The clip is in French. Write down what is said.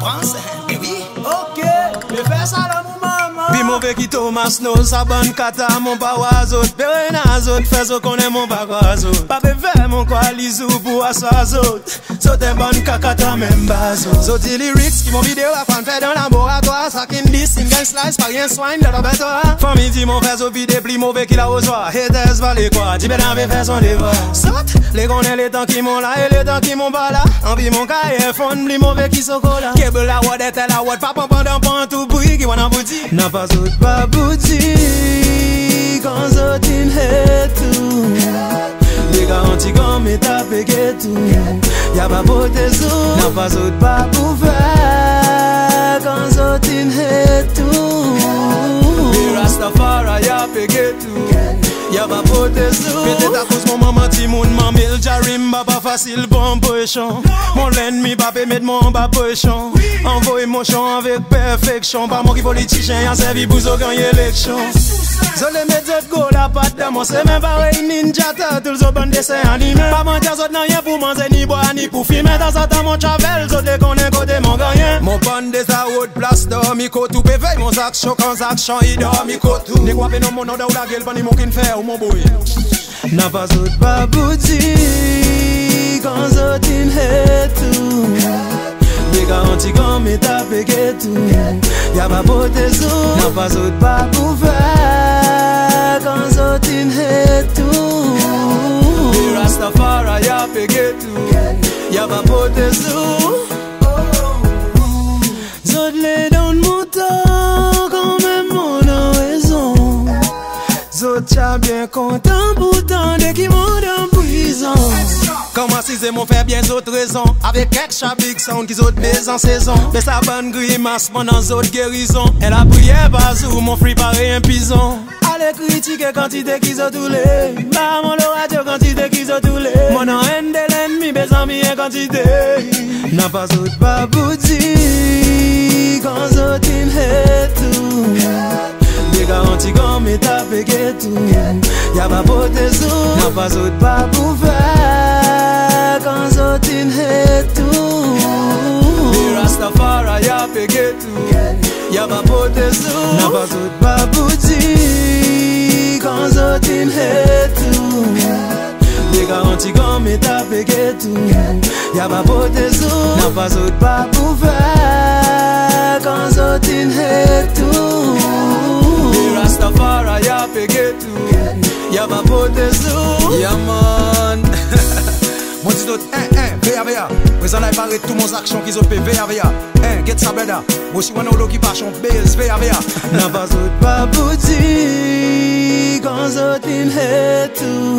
pense, mais oui. Ok, je fais ça là mon maman. Puis mauvais qui Thomas no, sa bonne kata, mon pawazo. Berenazot, fais ce qu'on est mon bagwazo. Pas bébé, mon quoi, lisou pour assoazot. Saute un bon kakata, même bazo. Saute lyrics qui mon vidéo à fan fait dans le laboratoire. Sakin dis, single slice, pas rien soigne de l'abattoir. Famille dit mon frère, au vide, plus mauvais qu'il a au soir. Haters, valé quoi, dis ben avait fait son devoir. Saute, les connaît les temps qui m'ont là et les temps qui m'ont pas là. Envie mon cahier, fond, plus mauvais qui socola. Kebel la wad, et la wad, pas pendant pan tout bruit, qui wana bouti. N'a pas autre pas bouti, quand zotin het tout. Les garanties comme état pégué tout. Y'a pas poté sous, n'a pas autre pas pour faire, quand zotin het tout. Les Rastafari y'a pégué tout. Y'a pas poté sous. Peut-être à cause mon maman Timoun, mamil Jarim, pas facile pour un pochon. Mon l'ennemi pas mettre mon bas pochon. Envoyez mon chant avec perfection. Pas moi qui politicien, y'a servi pour gagner l'élection. Zole met zot go la patte de moi, c'est même pareil ninja tout le bon dessin animé. Pas mentir zot n'a rien pour manger ni boire ni pour filmer. Dans ce temps mon chavel, zot les connaît côté mon gagnant. Mon pan des haute place de micro tout péveille. Mon sac chaud quand sac chant il dort micro tout. Ni quoi non mon nom de la gueule, pas ni mon kin faire ou mon boy. N'a pas zot pas bouti, quand zot in het tout. Les garanties comme état pégué tout. Y'a pas poté sous, n'a pas autre pas pour faire, quand zotin het tout. Les Rastafari y'a pégué tout. Y'a pas poté sous. Zot les donne mon temps, quand même mon a raison. Zot y'a bien content pourtant dès qu'ils m'ont en prison. Comment si c'est mon frère bien d'autres raisons. Avec quelques chabig sound qui autres baisent en saison. Mais sa bonne grimace pendant d'autres guérisons. Elle a prié pas où mon free paraît un pison. Allez critiquer quantité qu'ils ont tous les. Bah mon radio quantité qu'ils ont tous les. Mon en haine de l'ennemi, mes amis en quantité. N'a pas autre pas bouti, quand zotin het tout. Les garanties comme état pégué tout. Y'a pas poté sous, n'a pas autre pas pour faire, quand zotin het tout. Les Rastafari y'a pégué tout. Y'a pas poté sous, n'a pas autre pas bouti, quand zotin het tout. Les garanties comme état pégué tout. Y'a pas poté sous, n'a pas autre pas pour faire, quand zotin het tout. Les Rastafari y'a pégué tout. Y'a pas poté sous. Yeah man. Moi dis d'autres, veya. Présent là, il paraît tout mon action qu'ils ont fait, veya. Get ça beda. Moi si on a l'occupation, base, veya. N'a pas autre pas bouti, quand zotin het tout.